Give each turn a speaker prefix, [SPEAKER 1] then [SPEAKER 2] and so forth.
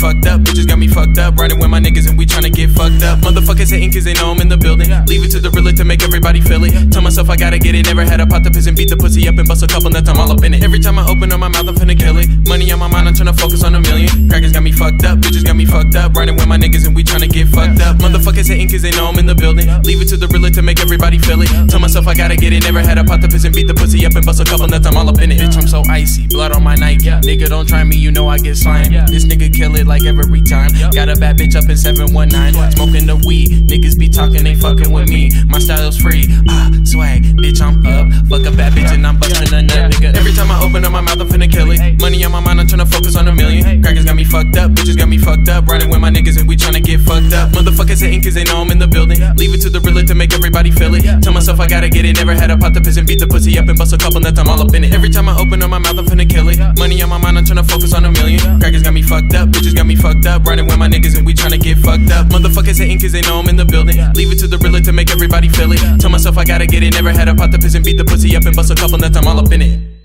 [SPEAKER 1] fucked up, bitches got me fucked up. Riding with my niggas and we tryna get fucked up. Motherfuckers hating cause they know I'm in the building. Leave it to the realer to make everybody feel it. Tell myself I gotta get it, never had a pot to piss and beat the pussy up and bust a couple nuts, I'm all up in it. Every time I open up my mouth I'm finna kill it. Money on my mind, I'm tryna focus on a million. Crackers got me fucked up, bitches got me fucked up. Riding with my niggas and we tryna get fucked up. Motherfuckers hating cause they know I'm in the building. Leave it to the realer to make everybody feel it. Tell myself I gotta get it, never had a pot to piss and beat the pussy up and bust a couple nuts, I'm all up in it. Bitch, I'm so icy, blood on my Nike. Nigga, don't try me, you know I get slime. This nigga kill it like every time. Got a bad bitch up in 719, smoking the weed. Niggas be talking, they fucking with me. My style's free, swag, bitch, I'm up. Fuck a bad bitch and I'm busting a nut, nigga. Every time I open up my mouth, I'm finna kill it. Money on my mind, I'm tryna focus on a million. Crackers got me fucked up, bitches got me fucked up. Riding with my niggas and we tryna get fucked up. Motherfuckers hating cause they know I'm in the building. Leave it to the realer to make everybody feel it. Tell myself I gotta get it, never had a pot to piss and beat the pussy up and bust a couple nuts, I'm all up in it. Every time I open up my mouth, I'm finna kill it. Money on my mind, I'm tryna focus on a million. Crackers got me fucked up, bitches got me fucked up. Riding with my niggas and we tryna get fucked up. Motherfuckers hating cause they know I'm in the building. Leave it to the realer to make everybody feel it. Tell myself I gotta get it, never had a pot to piss and beat the pussy up and bust a couple nuts, I'm all up in it.